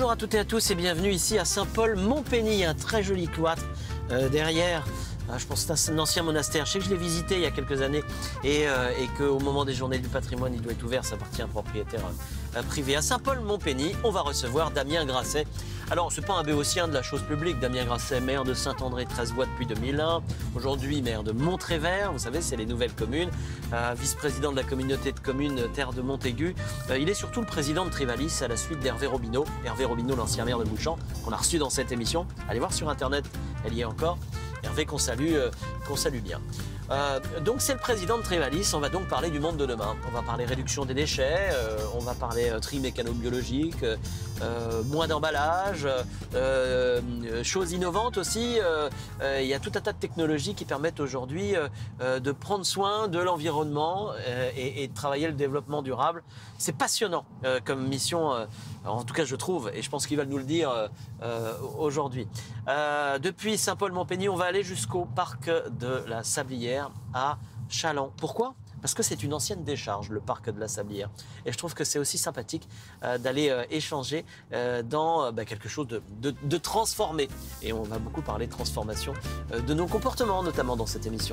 Bonjour à toutes et à tous et bienvenue ici à Saint-Paul-Montpény, un très joli cloître derrière. Je pense que c'est un ancien monastère. Je sais que je l'ai visité il y a quelques années et qu'au moment des journées du patrimoine, il doit être ouvert. Ça appartient à un propriétaire privé. À Saint-Paul-Montpény, on va recevoir Damien Grasset. Alors, ce n'est pas un béotien de la chose publique. Damien Grasset, maire de Saint-André-Treizevoix depuis 2001. Aujourd'hui, maire de Montrévert. Vous savez, c'est les nouvelles communes. Vice-président de la communauté de communes Terre de Montaigu. Il est surtout le président de Trivalis à la suite d'Hervé Robineau. Hervé Robineau, l'ancien maire de Bouchamp, qu'on a reçu dans cette émission. Allez voir sur Internet, elle y est encore. Hervé qu'on salue bien. Donc c'est le président de Trivalis, on va donc parler du monde de demain. On va parler réduction des déchets, on va parler tri mécano-biologique, moins d'emballage, choses innovantes aussi. Il y a tout un tas de technologies qui permettent aujourd'hui de prendre soin de l'environnement et de travailler le développement durable. C'est passionnant comme mission, en tout cas je trouve, et je pense qu'il va nous le dire aujourd'hui. Depuis Saint-Paul-Montpény, on va aller jusqu'au parc de la Sablière à Challans. Pourquoi ? Parce que c'est une ancienne décharge, le parc de la Sablière. Et je trouve que c'est aussi sympathique d'aller échanger dans quelque chose de transformé. Et on va beaucoup parler de transformation de nos comportements, notamment dans cette émission.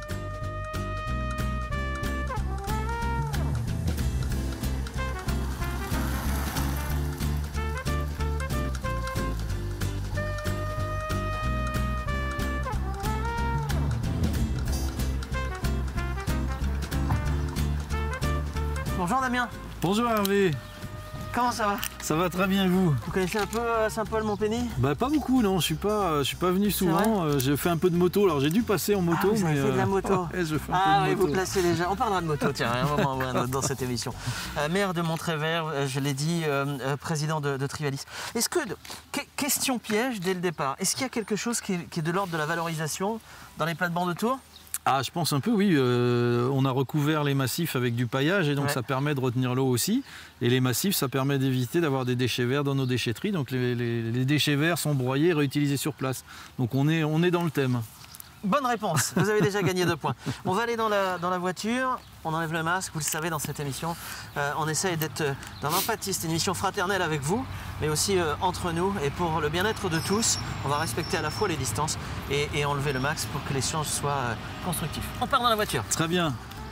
Bonjour Damien. Bonjour Hervé. Comment ça va? Ça va très bien, vous? Vous connaissez un peu Saint-Paul-Montpény? Bah pas beaucoup, non, je suis pas venu souvent, j'ai fait un peu de moto, alors j'ai dû passer en moto. Vous avez fait de la moto? Ouais, je fais un peu de moto. Vous placez déjà, on parlera de moto, tiens, un moment ou un autre dans cette émission. Maire de Montrévert, je l'ai dit, président de Trivalis. Est-ce que, question piège dès le départ, est-ce qu'il y a quelque chose qui est de l'ordre de la valorisation dans les plates-bandes autour? Ah, je pense un peu, oui. On a recouvert les massifs avec du paillage et donc ça permet de retenir l'eau aussi. Et les massifs, ça permet d'éviter d'avoir des déchets verts dans nos déchetteries. Donc les déchets verts sont broyés et réutilisés sur place. Donc on est dans le thème. Bonne réponse, vous avez déjà gagné 2 points. On va aller dans la voiture, on enlève le masque, vous le savez dans cette émission. On essaye d'être dans l'empathie, c'est une émission fraternelle avec vous, mais aussi entre nous. Et pour le bien-être de tous, on va respecter à la fois les distances et enlever le masque pour que l'échange soit constructif. On part dans la voiture. Très bien.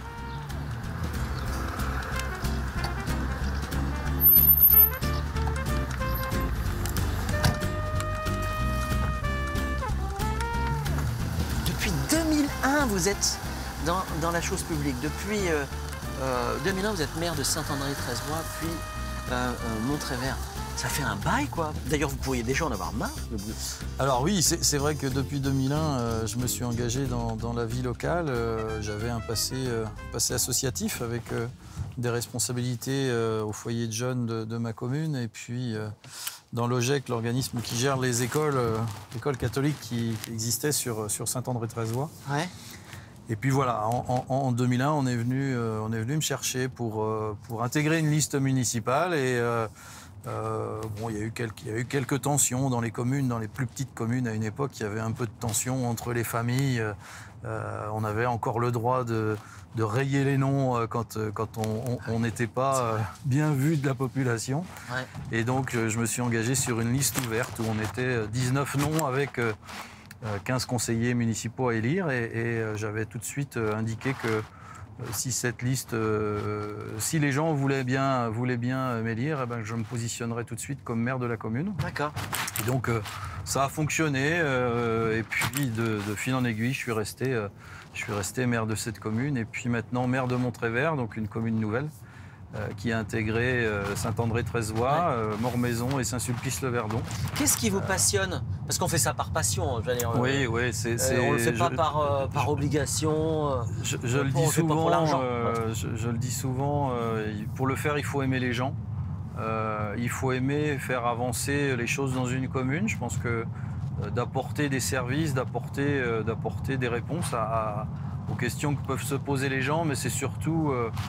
Depuis 2001, vous êtes dans la chose publique. Depuis 2001, vous êtes maire de Saint-André-Treizevoix, puis Montrévert. Ça fait un bail, quoi. D'ailleurs, vous pourriez déjà en avoir marre. Alors oui, c'est vrai que depuis 2001, je me suis engagé dans la vie locale. J'avais un passé associatif avec des responsabilités au foyer de jeunes de ma commune. Et puis dans l'OGEC, l'organisme qui gère les écoles catholiques qui existaient sur Saint-André-Treizevoix. Ouais. Et puis voilà, en 2001, on est venu me chercher pour intégrer une liste municipale. Et bon, il y a eu quelques tensions dans les communes, dans les plus petites communes. À une époque, il y avait un peu de tension entre les familles. On avait encore le droit de rayer les noms quand on n'était pas bien vu de la population. Ouais. Et donc, je me suis engagé sur une liste ouverte où on était 19 noms avec 15 conseillers municipaux à élire. Et j'avais tout de suite indiqué que si cette liste, si les gens voulaient bien m'élire, eh ben, je me positionnerais tout de suite comme maire de la commune. D'accord. Et donc ça a fonctionné. Et puis de fil en aiguille, je suis resté maire de cette commune. Et puis maintenant maire de Montrévert, donc une commune nouvelle qui a intégré Saint-André-Treizevoix, Mormaison et Saint-Sulpice-le-Verdon. Qu'est-ce qui vous passionne? Parce qu'on fait ça par passion, je veux dire. Oui, on ne le fait pas par obligation. Je le dis souvent. Je le dis souvent. Pour le faire, il faut aimer les gens. Il faut aimer faire avancer les choses dans une commune. Je pense que d'apporter des services, d'apporter des réponses aux questions que peuvent se poser les gens, mais c'est surtout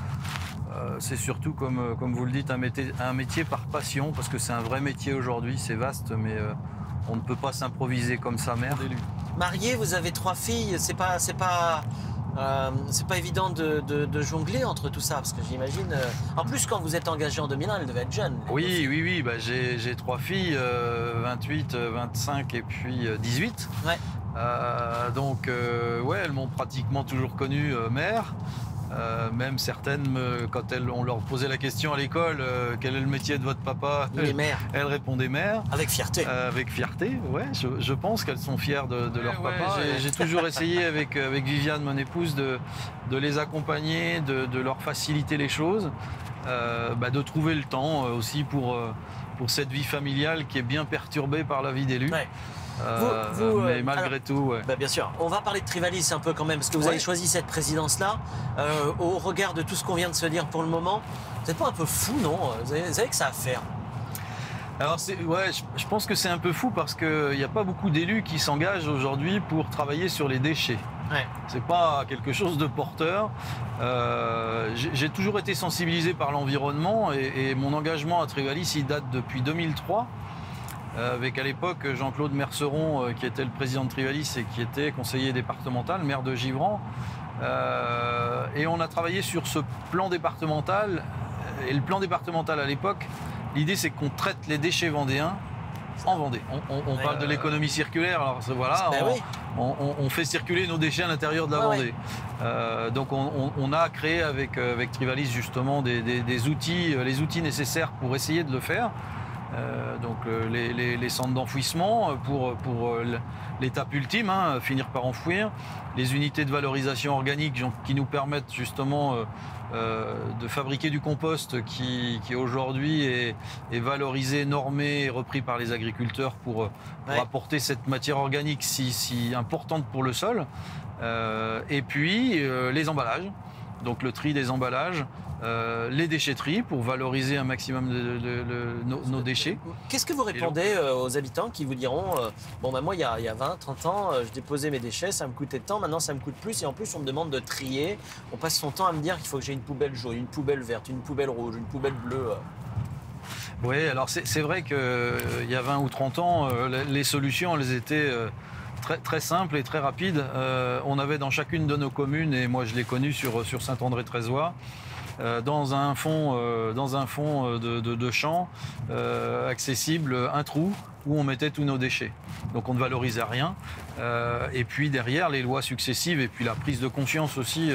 comme vous le dites, un métier par passion, parce que c'est un vrai métier aujourd'hui, c'est vaste, mais on ne peut pas s'improviser comme ça, mère. Marié, vous avez 3 filles, c'est pas C'est pas évident de jongler entre tout ça, parce que j'imagine... En plus, quand vous êtes engagé en 2001, elle devait être jeune. Oui. Bah, j'ai 3 filles, 28, 25 et puis 18. Ouais. Donc, elles m'ont pratiquement toujours connu mère. Même certaines, quand on leur posait la question à l'école, quel est le métier de votre papa, elles répondaient mère. Avec fierté. Avec fierté, ouais. Je pense qu'elles sont fières de leur papa. J'ai toujours essayé avec Viviane, mon épouse, de les accompagner, de leur faciliter les choses, de trouver le temps aussi pour cette vie familiale qui est bien perturbée par la vie d'élu. Ouais. Mais malgré tout, ouais. Bien sûr. On va parler de Trivalis un peu quand même, parce que vous avez choisi cette présidence-là. Au regard de tout ce qu'on vient de se dire pour le moment, vous n'êtes pas un peu fou, non? Vous savez que ça à faire. Alors, je pense que c'est un peu fou parce qu'il n'y a pas beaucoup d'élus qui s'engagent aujourd'hui pour travailler sur les déchets. Ouais. C'est pas quelque chose de porteur. J'ai toujours été sensibilisé par l'environnement et mon engagement à Trivalis, il date depuis 2003. Avec à l'époque Jean-Claude Merceron qui était le président de Trivalis et qui était conseiller départemental, maire de Givran. Et on a travaillé sur ce plan départemental. Et le plan départemental à l'époque, l'idée c'est qu'on traite les déchets vendéens en Vendée. On parle de l'économie circulaire, alors voilà, on fait circuler nos déchets à l'intérieur de la Vendée. Donc on a créé avec Trivalis justement des outils, les outils nécessaires pour essayer de le faire. Donc les centres d'enfouissement pour l'étape ultime, finir par enfouir, les unités de valorisation organique qui nous permettent justement de fabriquer du compost qui aujourd'hui est valorisé, normé et repris par les agriculteurs pour apporter cette matière organique si importante pour le sol. Et puis les emballages, donc le tri des emballages. Les déchetteries pour valoriser un maximum nos déchets. Qu'est-ce que vous répondez aux habitants qui vous diront moi il y a 20, 30 ans, je déposais mes déchets, ça me coûtait tant, maintenant ça me coûte plus et en plus on me demande de trier. On passe son temps à me dire qu'il faut que j'ai une poubelle jaune, une poubelle verte, une poubelle rouge, une poubelle bleue. Oui, alors c'est vrai qu'il y a 20 ou 30 ans, les solutions elles étaient très, très simples et très rapides. On avait dans chacune de nos communes, et moi je l'ai connu sur Saint-André-Trésois, dans un fond de champ accessible, un trou où on mettait tous nos déchets. Donc on ne valorisait rien. Et puis derrière, les lois successives et puis la prise de conscience aussi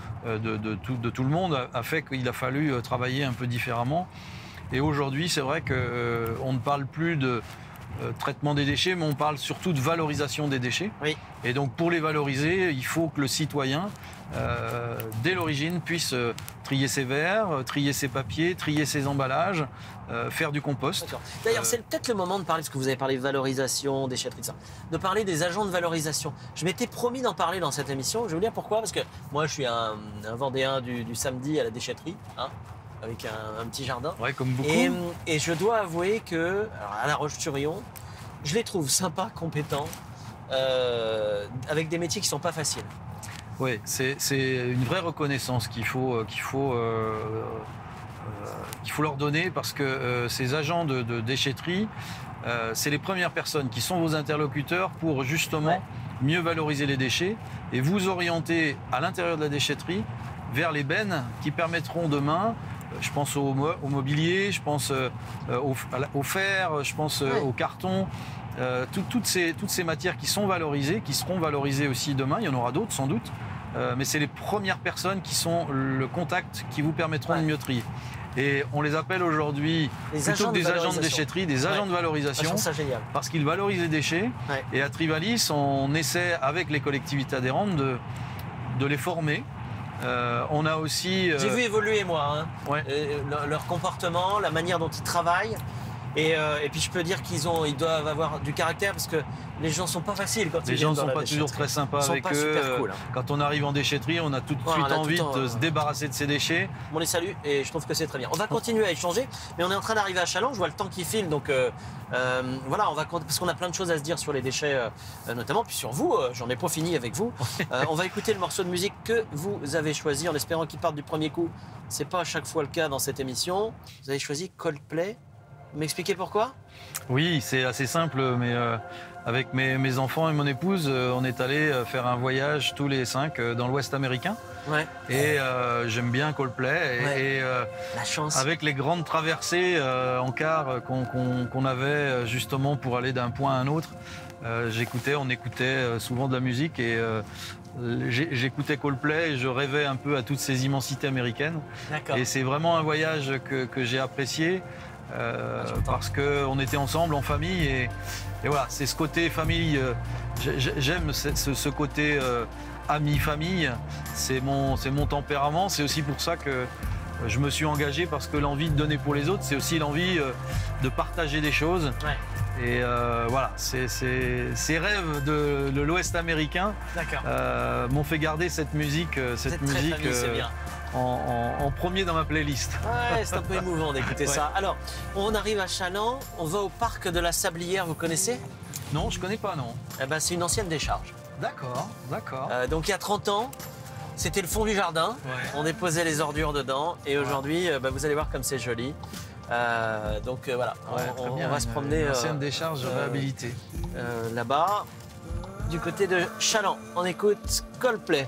de tout le monde a fait qu'il a fallu travailler un peu différemment. Et aujourd'hui, c'est vrai qu'on ne parle plus de traitement des déchets, mais on parle surtout de valorisation des déchets. Oui. Et donc pour les valoriser, il faut que le citoyen, dès l'origine, puisse trier ses verres, trier ses papiers, trier ses emballages, faire du compost. D'ailleurs, c'est peut-être le moment de parler, parce que vous avez parlé de valorisation, déchetterie, de ça, de parler des agents de valorisation. Je m'étais promis d'en parler dans cette émission. Je vais vous dire pourquoi, parce que moi, je suis un Vendéen du samedi à la déchetterie, avec un petit jardin. Ouais, comme beaucoup. Et je dois avouer que, à La Roche-sur-Yon, je les trouve sympas, compétents, avec des métiers qui ne sont pas faciles. Oui, c'est une vraie reconnaissance qu'il faut leur donner, parce que ces agents de déchetterie, c'est les premières personnes qui sont vos interlocuteurs pour justement mieux valoriser les déchets et vous orienter à l'intérieur de la déchetterie vers les bennes qui permettront demain, je pense au mobilier, je pense au fer, je pense au carton, toutes ces matières qui sont valorisées, qui seront valorisées aussi demain, il y en aura d'autres sans doute, mais c'est les premières personnes qui sont le contact qui vous permettront de mieux trier. Et on les appelle aujourd'hui plutôt que des agents de déchetterie, des agents de valorisation, parce qu'ils valorisent les déchets. Et à Trivalis, on essaie avec les collectivités adhérentes de les former. On a aussi... J'ai vu évoluer moi, leur comportement, la manière dont ils travaillent. Et puis je peux dire qu'ils doivent avoir du caractère, parce que les gens sont pas faciles quand ils viennent dans la déchetterie. Les gens sont pas toujours très sympas avec eux. Cool. Quand on arrive en déchetterie, on a tout de suite envie de se débarrasser de ces déchets. On les salue et je trouve que c'est très bien. On va continuer à échanger, mais on est en train d'arriver à Challans. Je vois le temps qui file, donc voilà, parce qu'on a plein de choses à se dire sur les déchets, notamment, puis sur vous. J'en ai pas fini avec vous. On va écouter le morceau de musique que vous avez choisi, en espérant qu'il parte du premier coup. C'est pas à chaque fois le cas dans cette émission. Vous avez choisi Coldplay. Vous m'expliquez pourquoi? Oui, c'est assez simple, mais avec mes enfants et mon épouse, on est allé faire un voyage tous les 5 dans l'Ouest américain. Ouais. Et j'aime bien Coldplay. Et la chance. avec les grandes traversées en car qu'on avait justement pour aller d'un point à un autre, on écoutait souvent de la musique et j'écoutais Coldplay et je rêvais un peu à toutes ces immensités américaines. Et c'est vraiment un voyage que j'ai apprécié. Parce qu'on était ensemble en famille et voilà, c'est ce côté famille, j'aime ce côté ami-famille, c'est mon tempérament, c'est aussi pour ça que je me suis engagé, parce que l'envie de donner pour les autres, c'est aussi l'envie de partager des choses. Ouais. Et voilà, ces rêves de l'Ouest américain m'ont fait garder cette musique, en premier dans ma playlist. Ouais, c'est un peu émouvant d'écouter ça. Alors, on arrive à Chaland, on va au parc de la Sablière, vous connaissez? Non, je connais pas, non. Eh ben, c'est une ancienne décharge. D'accord, d'accord. Donc il y a 30 ans, c'était le fond du jardin, on déposait les ordures dedans, et aujourd'hui, vous allez voir comme c'est joli. Donc voilà, on va se promener. Une ancienne décharge réhabilitée. Là-bas, du côté de Chaland, on écoute Coldplay.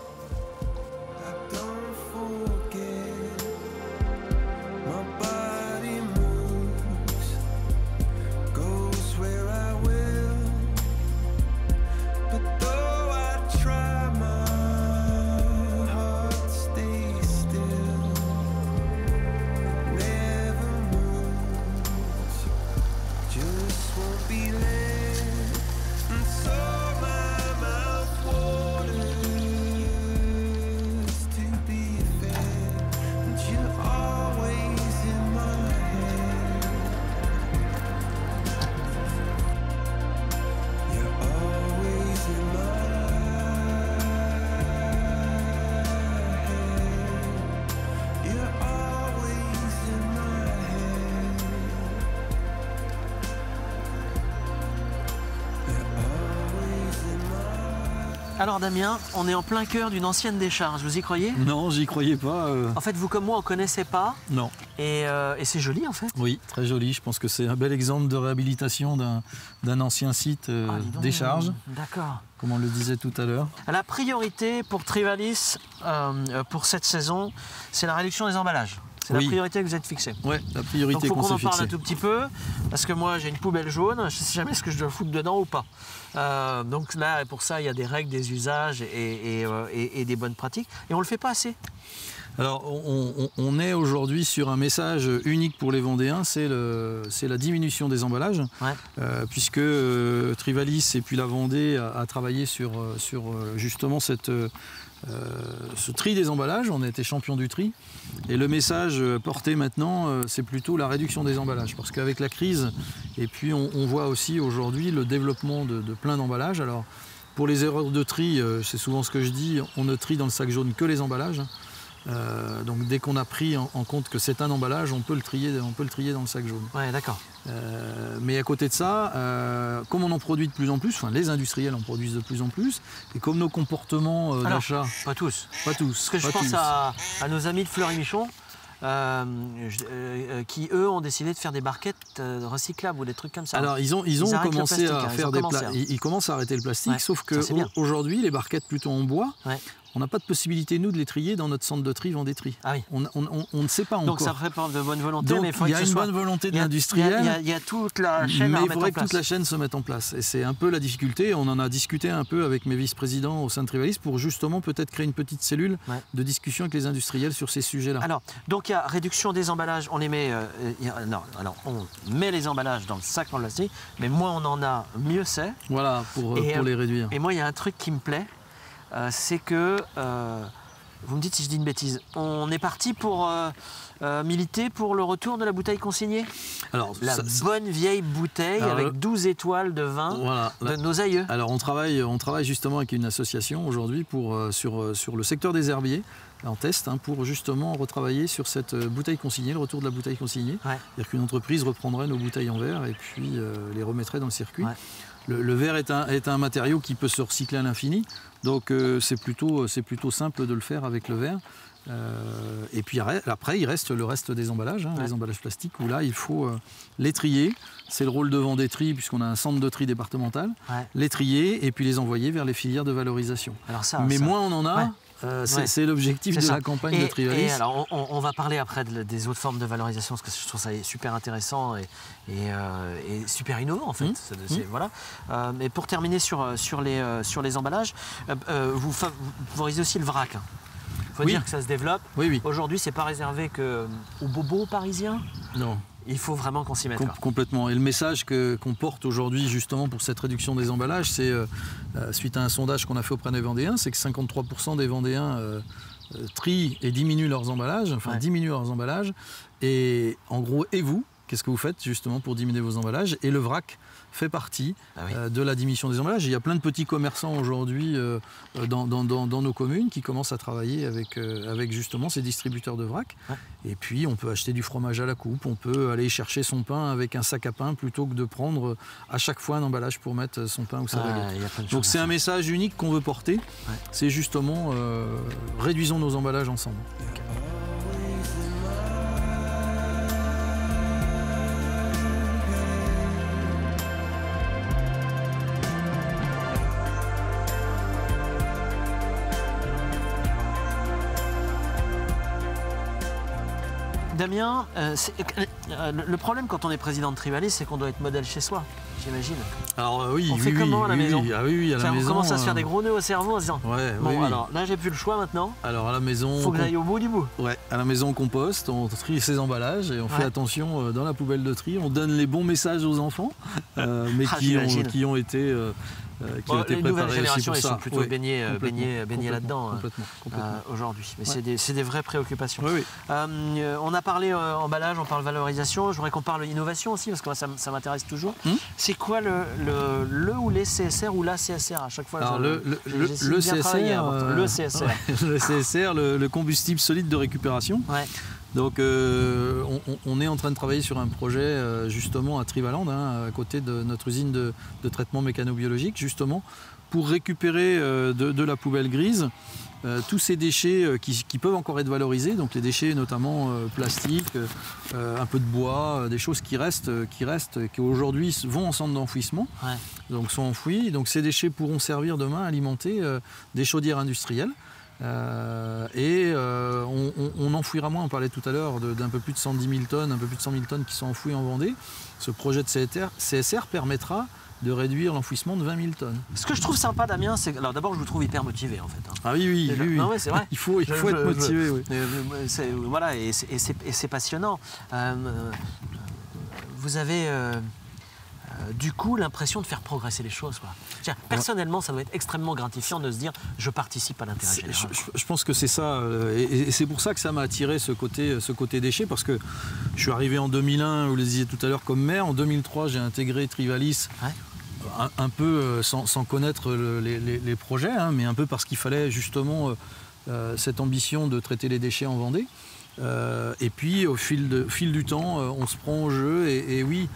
Alors Damien, on est en plein cœur d'une ancienne décharge, vous y croyez? Non, j'y croyais pas. En fait, vous comme moi, on ne connaissait pas. Non. Et c'est joli en fait. Oui, très joli. Je pense que c'est un bel exemple de réhabilitation d'un ancien site décharge. D'accord. Comme on le disait tout à l'heure. La priorité pour Trivalis, pour cette saison, c'est la réduction des emballages. C'est la priorité que vous êtes fixée. Oui, la priorité qu'on s'est fixée. Donc il faut qu'on en parle un tout petit peu, parce que moi j'ai une poubelle jaune, je ne sais jamais ce que je dois foutre dedans ou pas. Donc là, pour ça, il y a des règles, des usages et des bonnes pratiques. Et on ne le fait pas assez. Alors, on est aujourd'hui sur un message unique pour les Vendéens, c'est la diminution des emballages, puisque Trivalis et puis la Vendée a travaillé sur justement ce tri des emballages. On a été champion du tri. Et le message porté maintenant, c'est plutôt la réduction des emballages. Parce qu'avec la crise, et puis on voit aussi aujourd'hui le développement de plein d'emballages. Alors, pour les erreurs de tri, c'est souvent ce que je dis, on ne trie dans le sac jaune que les emballages. Donc dès qu'on a pris en compte que c'est un emballage, on peut le trier dans le sac jaune. Ouais, d'accord. Mais à côté de ça, comme on en produit de plus en plus, enfin les industriels en produisent de plus en plus, et comme nos comportements d'achat... Pas tous. Pas tous. Parce que je pense à nos amis de Fleury-Michon, qui eux ont décidé de faire des barquettes recyclables ou des trucs comme ça. Alors ils ont commencé à faire des plastiques. Ils commencent à arrêter le plastique, sauf qu'aujourd'hui les barquettes plutôt en bois, on n'a pas de possibilité nous de les trier dans notre centre de tri Vendée-Tri. Ah oui. On ne sait pas encore. Donc ça ferait preuve de bonne volonté, donc, mais il faut y a une bonne volonté de l'industriel. Il y a toute la chaîne à mais remettre en place. il faudrait que toute la chaîne se mette en place. Et c'est un peu la difficulté. On en a discuté un peu avec mes vice-présidents au sein de Trivalis pour justement peut-être créer une petite cellule de discussion avec les industriels sur ces sujets-là. Alors, donc il y a réduction des emballages. On les met, on met les emballages dans le sac en plastique, mais moins on en a, mieux c'est. Voilà, pour les réduire. Et moi, il y a un truc qui me plaît, c'est que vous me dites si je dis une bêtise. On est parti pour militer pour le retour de la bouteille consignée. Alors, bonne vieille bouteille avec 12 étoiles de vin de nos aïeux. Alors on travaille justement avec une association aujourd'hui sur le secteur des herbiers en test pour justement retravailler sur cette bouteille consignée, le retour de la bouteille consignée. C'est-à-dire qu'une entreprise reprendrait nos bouteilles en verre et puis les remettrait dans le circuit. le verre est un matériau qui peut se recycler à l'infini. Donc c'est plutôt simple de le faire avec le verre. Et puis après, il reste le reste des emballages, les emballages plastiques, où là, il faut les trier. C'est le rôle de Vendée-Tri, puisqu'on a un centre de tri départemental. Les trier et puis les envoyer vers les filières de valorisation. Mais moins on en a, c'est l'objectif de la campagne de Trivalis. Et alors, on va parler après des autres formes de valorisation, parce que je trouve ça super intéressant et super innovant, en fait. Voilà. Mais pour terminer sur les emballages, vous favorisez aussi le vrac. Il faut dire que ça se développe. Aujourd'hui, ce n'est pas réservé aux bobos parisiens. Non. Il faut vraiment qu'on s'y mette. Complètement. Et le message qu'on porte aujourd'hui, justement, pour cette réduction des emballages, c'est, suite à un sondage qu'on a fait auprès des Vendéens, c'est que 53% des Vendéens trient et diminuent leurs emballages, diminuent leurs emballages. Et en gros, et vous, qu'est-ce que vous faites, justement, pour diminuer vos emballages? Et le vrac fait partie de la diminution des emballages. Et il y a plein de petits commerçants aujourd'hui dans nos communes qui commencent à travailler avec justement ces distributeurs de vrac. Et puis on peut acheter du fromage à la coupe, on peut aller chercher son pain avec un sac à pain plutôt que de prendre à chaque fois un emballage pour mettre son pain ou sa baguette. Donc c'est un message unique qu'on veut porter, c'est justement réduisons nos emballages ensemble. Damien, le problème quand on est président de Trivalis, c'est qu'on doit être modèle chez soi, j'imagine. Alors oui, on fait comment à la maison? À la maison, on commence à se faire des gros nœuds au cerveau en se disant alors là j'ai plus le choix maintenant. Alors à la maison, faut que j'aille au bout du bout. À la maison on composte, on trie ses emballages et on fait attention dans la poubelle de tri. On donne les bons messages aux enfants, mais qui ont été les nouvelles générations elles sont plutôt baignées là-dedans aujourd'hui. Mais c'est des vraies préoccupations. On a parlé emballage, on parle valorisation. Je voudrais qu'on parle innovation aussi parce que ça m'intéresse toujours. C'est quoi le ou les CSR ou la CSR à chaque fois? Alors le CSR, le combustible solide de récupération. Donc on est en train de travailler sur un projet justement à Trivaland, à côté de notre usine de traitement mécano-biologique, justement pour récupérer de la poubelle grise tous ces déchets qui peuvent encore être valorisés, donc les déchets notamment plastiques, un peu de bois, des choses qui restent, qui aujourd'hui vont en centre d'enfouissement, donc sont enfouis. Donc ces déchets pourront servir demain à alimenter des chaudières industrielles. On enfouira moins, on parlait tout à l'heure d'un peu plus de 110 000 tonnes, un peu plus de 100 000 tonnes qui sont enfouies en Vendée. Ce projet de CSR permettra de réduire l'enfouissement de 20 000 tonnes. Ce que je trouve sympa, Damien, c'est que d'abord je vous trouve hyper motivé en fait. Ah oui. Non, c'est vrai. il faut être motivé. Voilà, et c'est passionnant. Vous avez du coup l'impression de faire progresser les choses. Personnellement, ça doit être extrêmement gratifiant de se dire je participe à l'intérêt général. Je pense que c'est ça, et c'est pour ça que ça m'a attiré ce côté déchets, parce que je suis arrivé en 2001, vous le disiez tout à l'heure, comme maire. En 2003, j'ai intégré Trivalis, un peu sans connaître les projets, mais un peu parce qu'il fallait justement cette ambition de traiter les déchets en Vendée. Et puis au fil du temps, on se prend au jeu, et oui,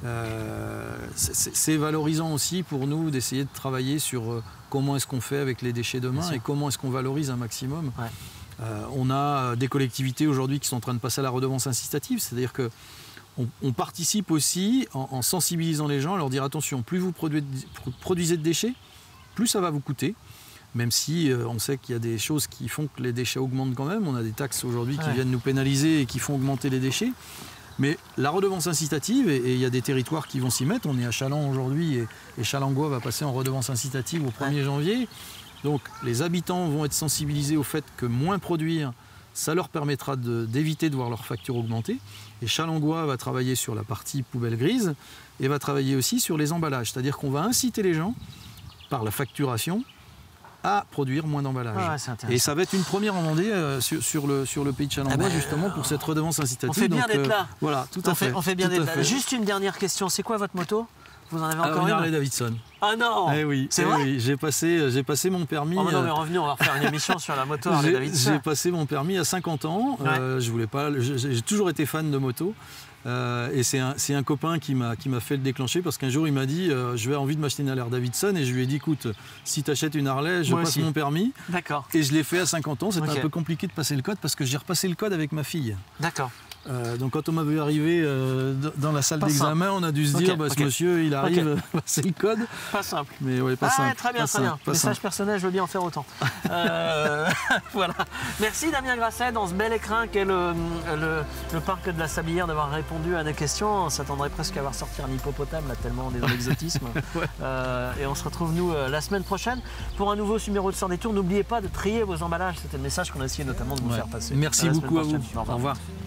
c'est valorisant aussi pour nous d'essayer de travailler sur comment est-ce qu'on fait avec les déchets demain et comment est-ce qu'on valorise un maximum. On a des collectivités aujourd'hui qui sont en train de passer à la redevance incitative, c'est-à-dire qu'on participe aussi en sensibilisant les gens, à leur dire attention, plus vous produisez de déchets, plus ça va vous coûter. Même si on sait qu'il y a des choses qui font que les déchets augmentent quand même. On a des taxes aujourd'hui qui viennent nous pénaliser et qui font augmenter les déchets. Mais la redevance incitative, et il y a des territoires qui vont s'y mettre, on est à Chaland aujourd'hui et Chalangois va passer en redevance incitative au 1er janvier. Donc les habitants vont être sensibilisés au fait que moins produire, ça leur permettra d'éviter de voir leur facture augmenter. Et Chalangois va travailler sur la partie poubelle grise et va travailler aussi sur les emballages. C'est-à-dire qu'on va inciter les gens, par la facturation, à produire moins d'emballage. Et ça va être une première en Vendée sur le pays de Chalangois, justement pour cette redevance incitative. On fait bien d'être là. Voilà, tout à fait. On fait bien d'être là. Juste une dernière question, c'est quoi votre moto? Vous en avez encore une? Harley Davidson. Ah non. Eh oui, C'est vrai. oui. J'ai passé mon permis. Oh, non, mais revenez, on va refaire une émission sur la moto Harley Davidson. J'ai passé mon permis à 50 ans. Ouais. Je voulais pas. J'ai toujours été fan de moto. Et c'est un copain qui m'a fait le déclencher parce qu'un jour il m'a dit je vais envie de m'acheter une Harley Davidson et je lui ai dit écoute, si tu achètes une Harley, je passe mon permis. D'accord. Et je l'ai fait à 50 ans. C'était un peu compliqué de passer le code parce que j'ai repassé le code avec ma fille. D'accord. Donc quand on m'a vu arriver dans la salle d'examen, on a dû se dire ce monsieur il arrive à passer le code. Pas simple. Mais ouais, pas simple. Très bien, très bien. Message personnel, je veux bien en faire autant. Voilà. Merci Damien Grasset dans ce bel écrin qu'est le parc de la Sablière d'avoir répondu à des questions. On s'attendrait presque à voir sortir un hippopotame là, tellement on est dans l'exotisme. Et on se retrouve nous la semaine prochaine pour un nouveau numéro de Sans Détour. N'oubliez pas de trier vos emballages. C'était le message qu'on a essayé notamment de vous faire passer. Merci beaucoup à vous. Au revoir.